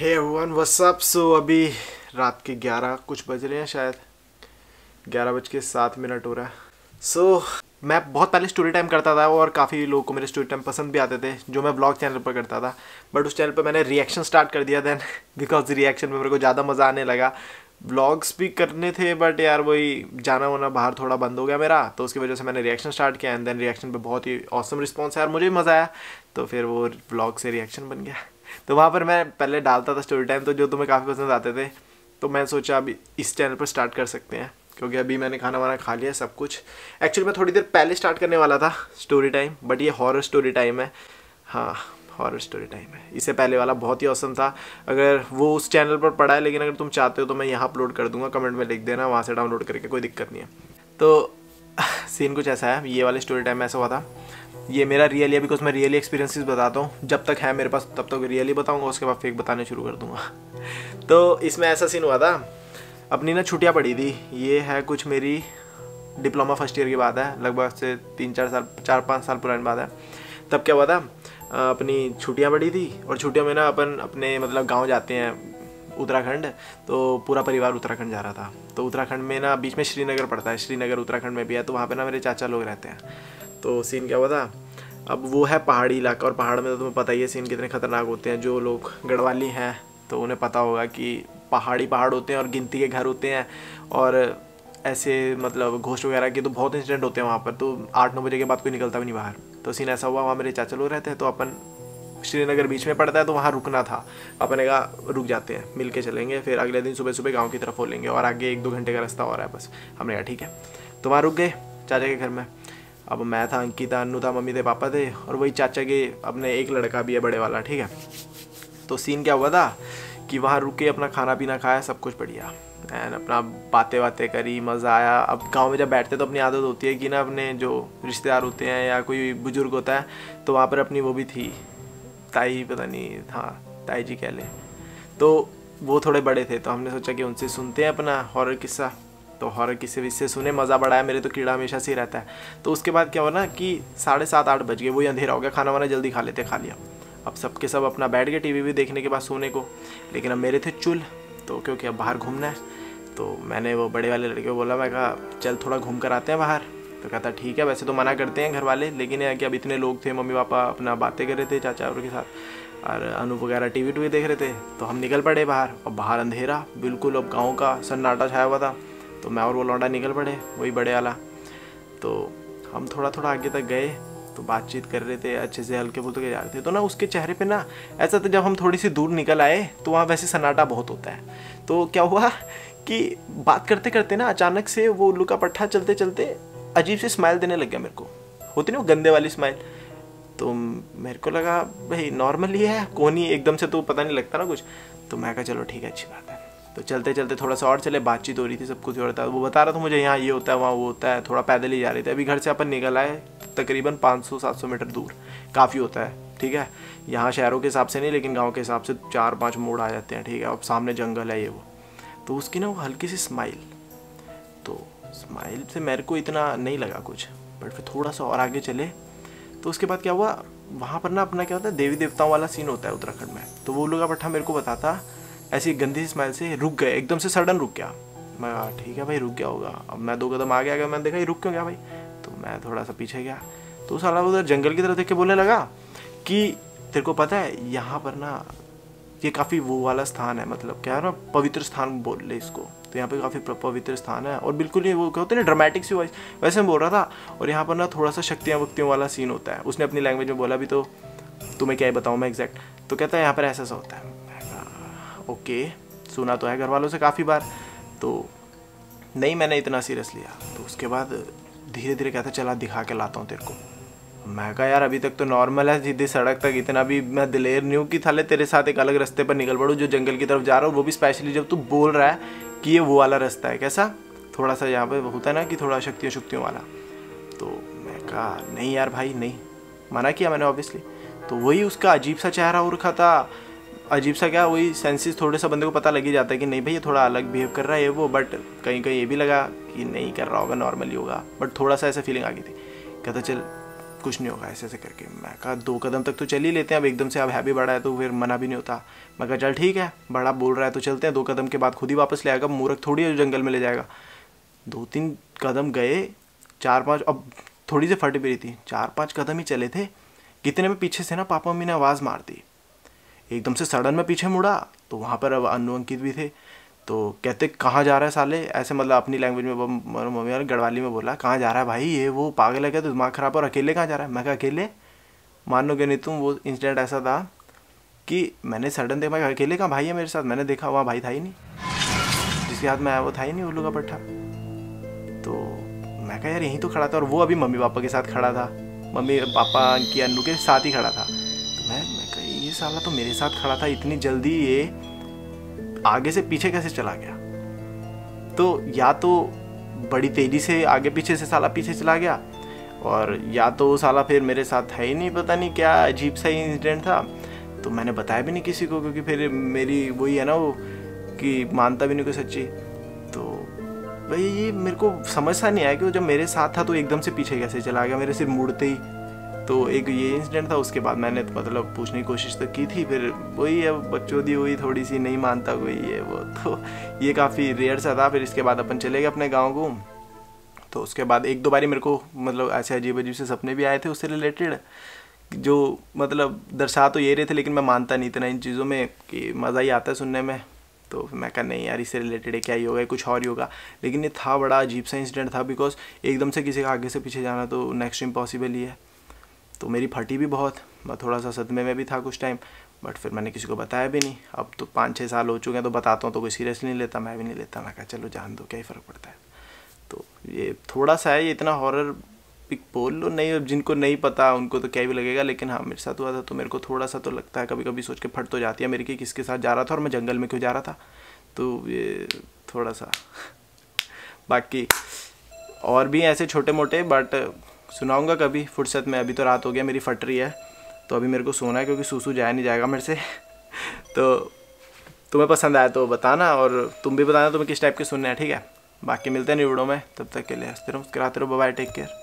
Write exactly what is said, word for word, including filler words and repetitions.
हे everyone what's up. So अभी रात के ग्यारह कुछ बज रहे हैं, शायद ग्यारह बज के सात मिनट हो रहा है। सो so, मैं बहुत पहले स्टोरी टाइम करता था और काफ़ी लोगों को मेरे स्टोरी टाइम पसंद भी आते थे जो मैं ब्लॉग चैनल पर करता था। बट उस चैनल पर मैंने रिएक्शन स्टार्ट कर दिया देन बिकॉज रिएक्शन में मेरे को ज़्यादा मज़ा आने लगा। व्लॉग्स भी करने थे बट यार वही जाना वाना बाहर थोड़ा बंद हो गया मेरा, तो उसकी वजह से मैंने रिएक्शन स्टार्ट किया एंड देन रिएक्शन पे बहुत ही ऑसम रिस्पॉन्स है यार, मुझे भी मज़ा आया। तो फिर वो व्लॉग से रिएक्शन बन गया। तो वहाँ पर मैं पहले डालता था स्टोरी टाइम, तो जो तुम्हें काफ़ी पसंद आते थे, तो मैं सोचा अभी इस चैनल पर स्टार्ट कर सकते हैं क्योंकि अभी मैंने खाना वाना खा लिया सब कुछ। एक्चुअली मैं थोड़ी देर पहले स्टार्ट करने वाला था स्टोरी टाइम, बट ये हॉरर स्टोरी टाइम है। हाँ, हॉरर स्टोरी टाइम है। इससे पहले वाला बहुत ही औसम था। अगर वो उस चैनल पर पड़ा है, लेकिन अगर तुम चाहते हो तो मैं यहाँ अपलोड कर दूंगा, कमेंट में लिख देना, वहाँ से डाउनलोड करके, कोई दिक्कत नहीं है। तो सीन कुछ ऐसा है, ये वाले स्टोरी टाइम में ऐसा हुआ था। ये मेरा रियली है बिकॉज मैं रियली एक्सपीरियंसेस बताता हूँ, जब तक है मेरे पास तब तक रियली बताऊँगा, उसके बाद फेक बताने शुरू कर दूँगा। तो इसमें ऐसा सीन हुआ था, अपनी ना छुट्टियाँ पड़ी थी। ये है कुछ मेरी डिप्लोमा फर्स्ट ईयर की बात है, लगभग से तीन चार साल चार पाँच साल पुरानी बात है। तब क्या हुआ था, अपनी छुट्टियाँ पड़ी थी और छुट्टियों में ना अपन अपने मतलब गांव जाते हैं उत्तराखंड, तो पूरा परिवार उत्तराखंड जा रहा था। तो उत्तराखंड में ना बीच में श्रीनगर पड़ता है, श्रीनगर उत्तराखंड में भी है, तो वहाँ पे ना मेरे चाचा लोग रहते हैं। तो सीन क्या हुआ था, अब वो है पहाड़ी इलाका और पहाड़ में तो तुम्हें पता ही है सीन कितने खतरनाक होते हैं। जो लोग गढ़वाली हैं तो उन्हें पता होगा कि पहाड़ी पहाड़ होते हैं और गिनती के घर होते हैं, और ऐसे मतलब घोस्ट वगैरह के तो बहुत इंसिडेंट होते हैं वहाँ पर। तो आठ नौ बजे के बाद कोई निकलता भी नहीं बाहर। तो सीन ऐसा हुआ, वहाँ मेरे चाचा लोग रहते हैं, तो अपन श्रीनगर बीच में पड़ता है तो वहाँ रुकना था। अपन ने कहा रुक जाते हैं, मिल के चलेंगे, फिर अगले दिन सुबह सुबह गाँव की तरफ हो लेंगे और आगे एक दो घंटे का रास्ता और है बस। हमने कहा ठीक है, तो वहाँ रुक गए चाचा के घर में। अब मैं था, अंकिता, अन्नू था, मम्मी थे, पापा थे, और वही चाचा के अपने एक लड़का भी है बड़े वाला, ठीक है। तो सीन क्या हुआ था कि वहाँ रुक के अपना खाना पीना खाया, सब कुछ बढ़िया एंड अपना बातें बातें करी, मज़ा आया। अब गांव में जब बैठते तो अपनी आदत होती है कि ना अपने जो रिश्तेदार होते हैं या कोई बुजुर्ग होता है, तो वहाँ पर अपनी वो भी थी ताई, पता नहीं, हाँ ताई जी कह लें। तो वो थोड़े बड़े थे, तो हमने सोचा कि उनसे सुनते हैं अपना हॉरर किस्सा। तो हॉरर किस्से विस्से सुने, मज़ा बड़ा है। मेरे तो कीड़ा हमेशा से ही रहता है। तो उसके बाद क्या हुआ ना कि साढ़े सात आठ बज गए, वही अंधेरा हो गया, खाना वाना जल्दी खा लेते, खा लिया। अब सबके सब अपना बैठ गए टीवी भी देखने के बाद सोने को, लेकिन अब मेरे थे चुल, तो क्योंकि अब बाहर घूमना है। तो मैंने वो बड़े वाले लड़के को बोला, मैं कहा चल थोड़ा घूम कर आते हैं बाहर। तो कहता ठीक है, वैसे तो मना करते हैं घर वाले, लेकिन यह कि अब इतने लोग थे, मम्मी पापा अपना बातें कर रहे थे चाचा और के साथ, और अनूप वगैरह टीवी टूवी देख रहे थे। तो हम निकल पड़े बाहर, और बाहर अंधेरा बिल्कुल, अब गाँव का सन्नाटा छाया हुआ था। तो मैं और वो लौंडा निकल पड़े, वही बड़े वाला। तो हम थोड़ा थोड़ा आगे तक गए, तो बातचीत कर रहे थे अच्छे से, हल्के फुल्के जा रहे थे। तो ना उसके चेहरे पे ना ऐसा था, जब हम थोड़ी सी दूर निकल आए तो वहाँ वैसे सन्नाटा बहुत होता है। तो क्या हुआ कि बात करते करते ना अचानक से वो उल्लू का पट्टा चलते चलते अजीब सी स्माइल देने लग गया मेरे को, होती ना वो गंदे वाली स्माइल। तो मेरे को लगा भाई नॉर्मल ही है, कौन ही एकदम से तो पता नहीं लगता ना कुछ। तो मैं कहा चलो ठीक है, अच्छी बात है। तो चलते चलते थोड़ा सा और चले, बातचीत हो रही थी, सब कुछ हो रहा था। वो बता रहा था मुझे यहाँ ये होता है, वहाँ वो होता है, थोड़ा पैदल ही जा रहे थे। अभी घर से अपन निकल आए तकरीबन पाँच सौ सात सौ मीटर दूर, काफ़ी होता है, ठीक है। यहाँ शहरों के हिसाब से नहीं, लेकिन गाँव के हिसाब से चार पाँच मोड़ आ जाते हैं, ठीक है। अब सामने जंगल है ये वो। तो उसकी ना वो हल्की सी स्माइल, तो स्माइल से मेरे को इतना नहीं लगा कुछ, बट फिर थोड़ा सा और आगे चले तो उसके बाद क्या हुआ, वहाँ पर ना अपना क्या होता है देवी देवताओं वाला सीन होता है उत्तराखंड में। तो वो लोग पट्टा मेरे को बताता, ऐसी गंदी स्माइल से रुक गए, एकदम से सडन रुक गया। मैं कहा ठीक है भाई, रुक गया होगा। अब मैं दो कदम आगे आ गया, मैंने देखा ये रुक क्यों गया भाई। तो मैं थोड़ा सा पीछे गया, तो साला उधर जंगल की तरफ देख के बोलने लगा कि तेरे को पता है यहाँ पर ना ये काफ़ी वो वाला स्थान है, मतलब क्या है ना, पवित्र स्थान बोल ले इसको। तो यहाँ पे काफ़ी पवित्र स्थान है, और बिल्कुल ये वो क्या होते हैं ना ड्रामेटिक सी वॉइस, वैसे मैं बोल रहा था। और यहाँ पर ना थोड़ा सा शक्तियाँ वक्तियों वाला सीन होता है। उसने अपनी लैंग्वेज में बोला भी, तो तुम्हें क्या ही बताऊँ मैं एग्जैक्ट। तो कहता है यहाँ पर ऐसा ऐसा होता है। ओके, सुना तो है घर वालों से काफ़ी बार, तो नहीं मैंने इतना सीरियस लिया। तो उसके बाद धीरे धीरे कहता चला दिखा के लाता हूँ तेरे को। मैं कहा यार अभी तक तो नॉर्मल है, सीधी सड़क तक, इतना भी मैं दिलेर नहीं हूँ कि थाले तेरे साथ एक अलग रास्ते पर निकल पड़ूँ जो जंगल की तरफ जा रहा हूँ, वो भी स्पेशली जब तू बोल रहा है कि ये वो वाला रास्ता है। कैसा थोड़ा सा यहाँ पे होता है ना कि थोड़ा शक्तियों शक्तियों वाला। तो मैं कहा नहीं यार भाई नहीं, मना किया मैंने ऑब्वियसली। तो वही उसका अजीब सा चेहरा हो रखा था, अजीब सा क्या, वही सेंसेस थोड़े सा बंदे को पता लग ही जाता है कि नहीं भाई ये थोड़ा अलग बिहेव कर रहा है ये वो, बट कहीं कहीं ये भी लगा कि नहीं कर रहा होगा, नॉर्मली होगा, बट थोड़ा सा ऐसा फीलिंग आ गई थी। कहता चल कुछ नहीं होगा ऐसे ऐसे करके। मैं कहा दो कदम तक तो चल ही लेते हैं, अब एकदम से अब है भी बड़ा है तो फिर मना भी नहीं होता। मैं कहा चल ठीक है, बड़ा बोल रहा है तो चलते हैं, दो कदम के बाद खुद ही वापस ले आएगा, मूर्ख थोड़ी है जो जंगल में ले जाएगा। दो तीन कदम गए, चार पाँच, अब थोड़ी सी फट भी रही थी, चार पाँच कदम ही चले थे, कितने में पीछे से ना पापा मम्मी ने आवाज़ मार दी। एकदम से सडन में पीछे मुड़ा तो वहाँ पर अब अनु अंकित भी थे। तो कहते कहाँ जा रहा है साले, ऐसे मतलब अपनी लैंग्वेज में, मम्मी यार गढ़वाली में बोला, कहाँ जा रहा है भाई, ये वो पागल है क्या, तो दिमाग खराब, और अकेले कहाँ जा रहा है। मैं कहा अकेले, मानोगे नहीं तुम, वो इंसिडेंट ऐसा था कि मैंने सडन देखा, मैं अकेले कहाँ, भाई है मेरे साथ, मैंने देखा वहाँ भाई था ही नहीं, जिसके हाथ में आया वो था ही नहीं उल्लू का पट्टा। तो मैं कहा यार यहीं तो खड़ा था, और वो अभी मम्मी पापा के साथ खड़ा था, मम्मी पापा की अन्नू के साथ ही खड़ा था। तो मैं मैं कहा ये साला तो मेरे साथ खड़ा था, इतनी जल्दी ये आगे से पीछे कैसे चला गया। तो या तो बड़ी तेज़ी से आगे पीछे से साला पीछे चला गया, और या तो वो साला फिर मेरे साथ है ही नहीं, पता नहीं क्या अजीब सा इंसिडेंट था। तो मैंने बताया भी नहीं किसी को, क्योंकि फिर मेरी वही है ना वो कि मानता भी नहीं कोई सच्ची। तो भाई ये मेरे को समझ सा नहीं आया कि वो जब मेरे साथ था तो एकदम से पीछे कैसे चला गया, मेरे सिर मुड़ते ही। तो एक ये इंसिडेंट था, उसके बाद मैंने तो मतलब पूछने की कोशिश तो की थी, फिर वही है बच्चों दी हुई थोड़ी सी, नहीं मानता कोई ये वो, तो ये काफ़ी रेयर सा था। फिर इसके बाद अपन चले गए अपने गाँव को। तो उसके बाद एक दो बारी मेरे को मतलब ऐसे अजीब अजीब से सपने भी आए थे उससे रिलेटेड, जो मतलब दर्शा तो ये रहे थे, लेकिन मैं मानता नहीं इतना इन चीज़ों में कि मज़ा ही आता है सुनने में। तो मैं कहा नहीं यार इससे रिलेटेड है, क्या ही होगा, कुछ और ही होगा। लेकिन ये था बड़ा अजीब सा इंसिडेंट था, बिकॉज एकदम से किसी का आगे से पीछे जाना तो नेक्स्ट इम्पॉसिबल ही है। तो मेरी फटी भी बहुत, मैं थोड़ा सा सदमे में भी था कुछ टाइम, बट फिर मैंने किसी को बताया भी नहीं। अब तो पाँच छः साल हो चुके हैं तो बताता हूँ तो कोई सीरियसली नहीं लेता, मैं भी नहीं लेता। मैं कहा चलो जान दो, क्या ही फ़र्क पड़ता है। तो ये थोड़ा सा है, ये इतना हॉरर पिक बोल लो नहीं, जिनको नहीं पता उनको तो क्या भी लगेगा, लेकिन हाँ मेरे साथ हुआ था तो मेरे को थोड़ा सा तो लगता है, कभी कभी सोच के फट तो जाती है मेरी कि किसके साथ जा रहा था और मैं जंगल में क्यों जा रहा था। तो ये थोड़ा सा बाकी और भी ऐसे छोटे मोटे बट सुनाऊंगा कभी फुर्सत में। अभी तो रात हो गया, मेरी फट रही है तो अभी मेरे को सोना है, क्योंकि सूसू जाया नहीं जाएगा मेरे से। तो तुम्हें पसंद आया तो बताना, और तुम भी बताना तुम्हें किस टाइप के सुनने हैं, ठीक है। बाकी मिलते हैं न्यू वीडियो में, तब तक के लिए हंसते रहो, मुस्कुराते रहो, बाय बाय, टेक केयर।